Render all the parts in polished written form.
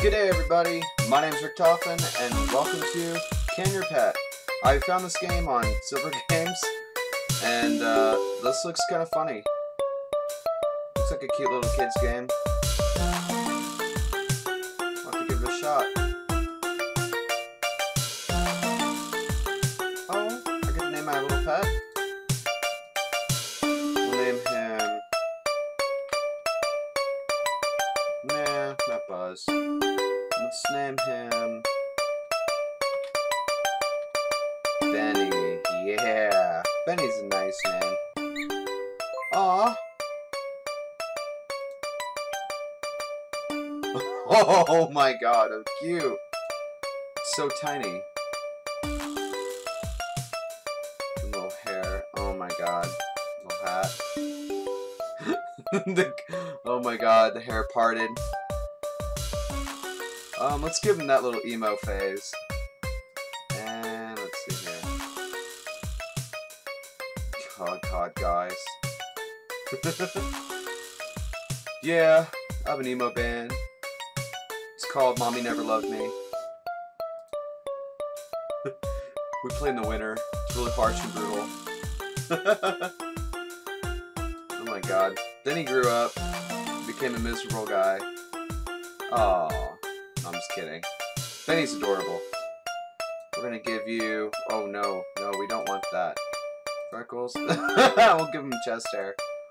G'day everybody, my name's Rick Toffin, and welcome to Can Your Pet. I found this game on Silver Games, and this looks kind of funny. Looks like a cute little kid's game. I'll have to give it a shot. Oh, I get to name my little pet. We'll name him... Nah, not Buzz. Let's name him... Benny. Yeah, Benny's a nice name. Aw. Oh my god, how cute. It's so tiny. Little hair. Oh my god. Little hat. Oh my god, the hair parted. Let's give him that little emo phase. And let's see here. God, guys. Yeah, I have an emo band. It's called Mommy Never Loved Me. We play in the winter. It's really harsh and brutal. Oh my god. Then he grew up, became a miserable guy. Aww. No, I'm just kidding. Benny's adorable. We're gonna give you... Oh no, we don't want that. Freckles? We'll give him chest hair.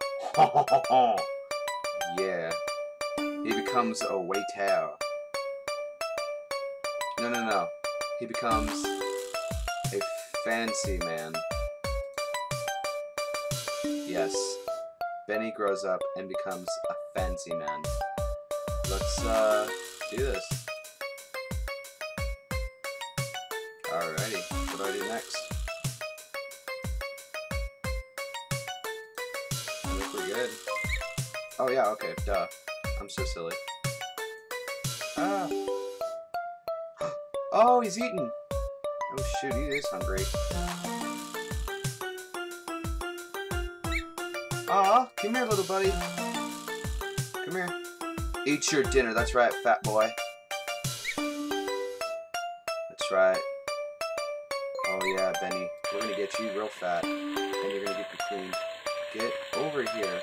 Yeah. He becomes a waiter. No. He becomes a fancy man. Yes. Benny grows up and becomes a fancy man. Let's, do this. Alrighty, what do I do next? I think we're good. Oh yeah, okay, duh. I'm so silly. Ah! Oh, he's eating! Oh shoot, he is hungry. Aw, come here, little buddy. Come here. Eat your dinner, that's right, fat boy. That's right. Oh yeah, Benny. We're gonna get you real fat. And you're gonna get you clean. Get over here.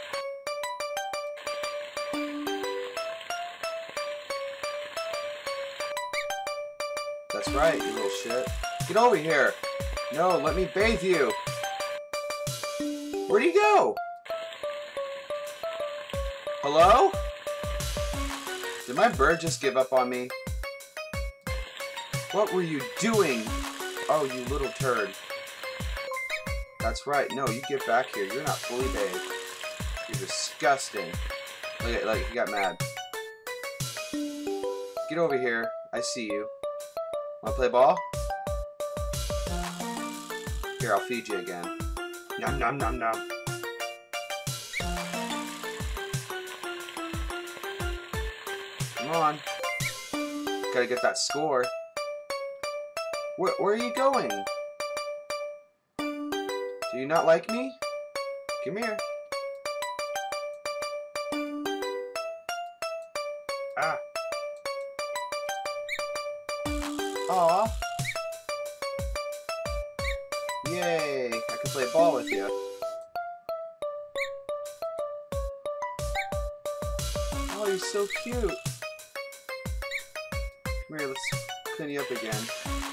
That's right, you little shit. Get over here. No, let me bathe you. Where'd he go? Hello? Did my bird just give up on me? What were you doing? Oh, you little turd. That's right. No, you get back here. You're not fully bathed. You're disgusting. Look, he got mad. Get over here. I see you. Wanna play ball? Here, I'll feed you again. Nom nom nom nom. Come on. Gotta get that score. Where are you going? Do you not like me? Come here. Ah. Aw. Yay, I can play ball with you. Oh, you're so cute. Come here, let's clean you up again.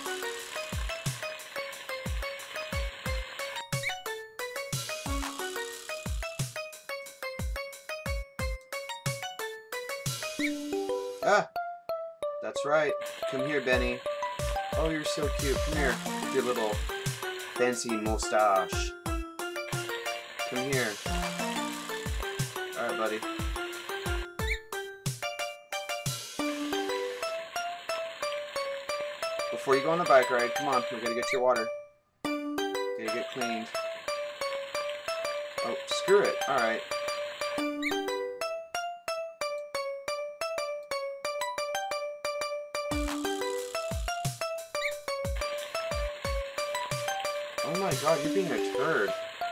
Ah! That's right. Come here, Benny. Oh, you're so cute. Come here. With your little fancy mustache. Come here. Alright, buddy. Before you go on the bike ride, come on. We gotta get your water. Gotta get cleaned. Oh, screw it. Alright. Oh my god, you're being a turd.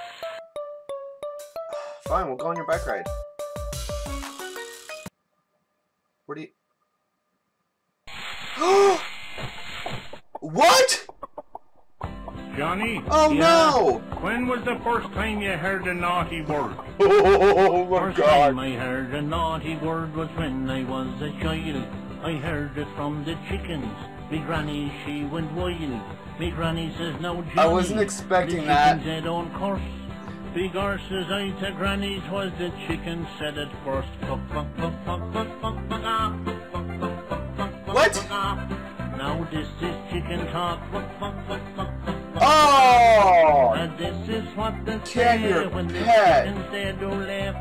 Fine, we'll go on your bike ride. Where do you... What? Johnny? Oh yeah, no! When was the first time you heard a naughty word? Oh my First God! time I heard a naughty word was when I was a child. I heard it from the chickens. Me granny, she went wild. Me granny says, "No, Johnny, I wasn't expecting the that. chickens, they don't curse." Big horses, I to granny, 'twas the chicken said it first. What? Now this is chicken talk. Oh! And this is what they Can say your when the pet. chickens they do laugh.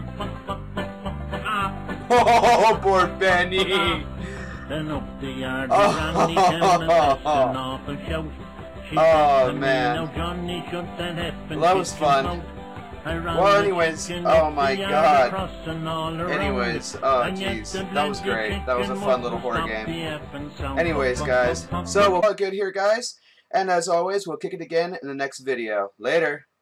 Oh, poor Benny! Then up the yard, the granny came and left an awful shout. She Oh, said to me, man. "Now Johnny, shut that effing Well, that was chicken fun. mouth." I ran Well, the anyways, chicken oh up my the yard, God. across and all around. Anyways, oh And yet jeez, the that was bloody great. That was a chicken fun little wouldn't horror stop game. the effing sound. Anyways, guys, so we'll all good here, guys. And as always, we'll kick it again in the next video. Later.